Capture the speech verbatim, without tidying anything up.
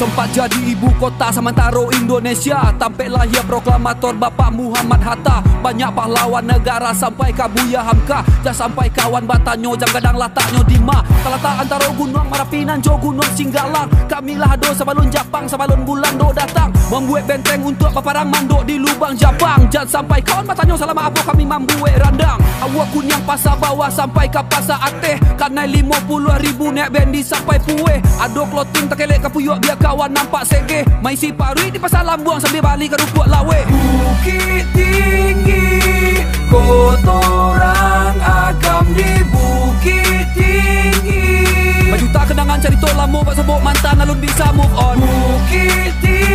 sempat jadi ibu kota sementara Indonesia. Tampil lahir proklamator Bapak Muhammad Hatta. Banyak pahlawan negara sampai ke Buya Hamka. Jangan sampai kawan batanyo jam gadang lataknyo Dima. Terletak antara gunung Merapi nan jo gunung Singgalang. Kami lah do sebelum Japang sebelum bulan do datang. Membuat benteng untuk paparang mandok di lubang Japang. Jangan sampai kawan batanyo selama apa kami membuat randang. Awak kunyang pasar bawah sampai ke pasar Ateh. Kanai lima puluh ribu naik bendi sampai pueh. Ado clothing terkelek ke puyuk biar kawan nampak segeh. Mai si parui di pasar Lambuang sambil balik ke Rupuk Lawe. Bukit tinggi, kotoran agam di Bukit Tinggi. Berjuta kenangan cerita lama buat sebut mantan alun bisa move on. Bukit Tinggi,